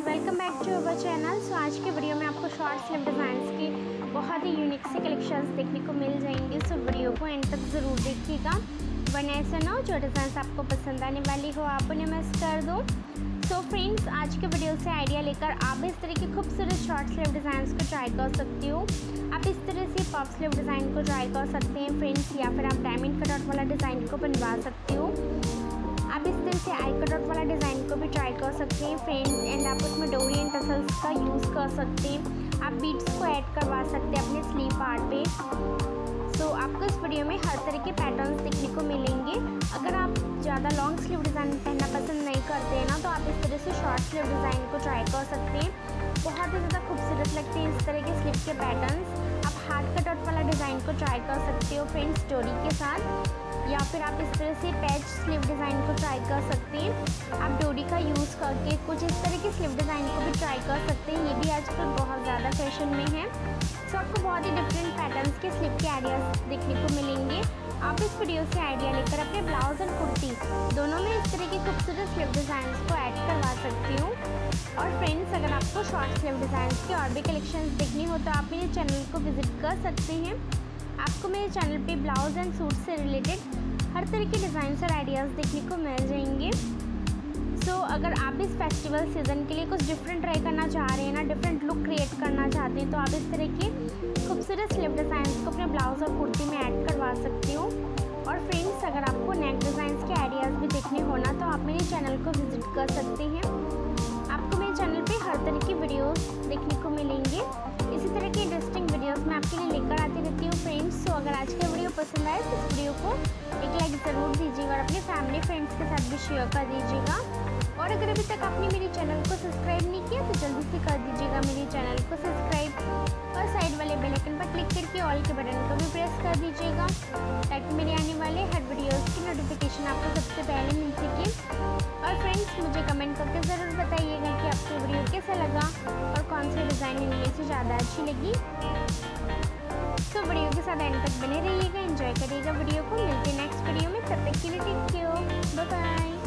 Welcome back to our channel. So आज के video में आपको शॉर्ट स्लीव डिज़ाइंस की बहुत ही यूनिक से कलेक्शंस देखने को मिल जाएंगे। सो वीडियो को एंड तक ज़रूर देखिएगा, वरना ऐसा ना हो जो डिज़ाइंस आपको पसंद आने वाली हो आप उन्हें मिस कर दो। सो फ्रेंड्स, आज के वीडियो से आइडिया लेकर आप इस तरह की खूबसूरत शॉर्ट स्लीव डिज़ाइंस को ट्राई कर सकती हो। आप इस तरह से पफ स्लीव डिज़ाइन को ट्राई कर सकते हैं फ्रेंड्स, या फिर आप डायमंड कटआउट वाला डिज़ाइन को बनवा सकते हो। आप इस तरह से आई कटआउट वाला डिज़ाइन को भी ट्राई कर सकते हैं फ्रेंड्स, एंड आप उसमें डोरी एंड टसल्स का यूज़ कर सकते हैं। आप बीट्स को ऐड करवा सकते हैं अपने स्लीव पार्ट पे। सो आपको इस वीडियो में हर तरह के पैटर्न्स देखने को मिलेंगे। अगर आप ज़्यादा लॉन्ग स्लीव डिज़ाइन पहनना पसंद नहीं करते हैं ना, तो आप इस तरह से शॉर्ट स्लीव डिज़ाइन को ट्राई कर सकते हैं। बहुत ही ज़्यादा खूबसूरत लगते हैं इस तरह के स्लीव के पैटर्न्स। आप हार्ड कटआउट वाला डिज़ाइन को ट्राई कर सकते हो फ्रेंड्स डोरी के साथ, या फिर आप इस तरह से पैच स्लीव डिज़ाइन को ट्राई कर सकते हैं। आप डोरी का यूज़ करके कुछ इस तरह के स्लीव डिज़ाइन को भी ट्राई कर सकते हैं। ये भी आजकल बहुत ज़्यादा फैशन में है। सो आपको बहुत ही डिफरेंट पैटर्न्स के स्लीव के आइडियाज़ देखने को मिलेंगे। आप इस वीडियो से आइडिया लेकर अपने ब्लाउज और कुर्ती दोनों में इस तरह के खूबसूरत स्लीव डिज़ाइंस को ऐड करवा सकती हूँ। और फ्रेंड्स, अगर आपको शॉर्ट स्लीव डिज़ाइंस के और भी कलेक्शंस देखनी हो तो आप मेरे चैनल को विजिट कर सकते हैं। आपको मेरे चैनल पे ब्लाउज एंड सूट से रिलेटेड हर तरह के डिज़ाइंस और आइडियाज़ देखने को मिल जाएंगे। सो अगर आप इस फेस्टिवल सीज़न के लिए कुछ डिफरेंट ट्राई करना चाह रहे हैं ना, डिफरेंट लुक क्रिएट करना चाहते हैं, तो आप इस तरह के खूबसूरत स्लीव डिज़ाइंस को अपने ब्लाउज और कुर्ती में ऐड करवा सकती हो। और फ्रेंड्स, अगर आपको नेक डिज़ाइंस के आइडियाज़ भी देखने हो ना, तो आप मेरे चैनल को विजिट कर सकते हैं। आपको मेरे चैनल पे हर तरह की वीडियोस देखने को मिलेंगे। इसी तरह की इंटरेस्टिंग वीडियोस मैं आपके लिए लेकर आती रहती हूँ फ्रेंड्स। सो अगर आज का वीडियो पसंद आए तो इस वीडियो को एक लाइक ज़रूर दीजिएगा और अपने फैमिली फ्रेंड्स के साथ भी शेयर कर दीजिएगा। और अगर अभी तक आपने मेरे चैनल को सब्सक्राइब नहीं किया तो जल्दी से कर दीजिएगा मेरे चैनल को सब्सक्राइब, और साइड वाले बेल आइकन पर क्लिक करके ऑल के बटन को भी प्रेस कर दीजिएगा, ताकि मेरे आने वाले हर वीडियोस की नोटिफिकेशन आपको सबसे पहले मिल सके। और फ्रेंड्स, मुझे कमेंट करके ज़रूर बताइएगा कि आपको वीडियो कैसा लगा और कौन सी डिज़ाइन इनमें से ज़्यादा अच्छी लगी। तो वीडियो के साथ एंड तक बने रहिएगा, एंजॉय करिएगा वीडियो को। मिलते हैं नेक्स्ट वीडियो में, तब तक के लिए टेक केयर, बाय बाय।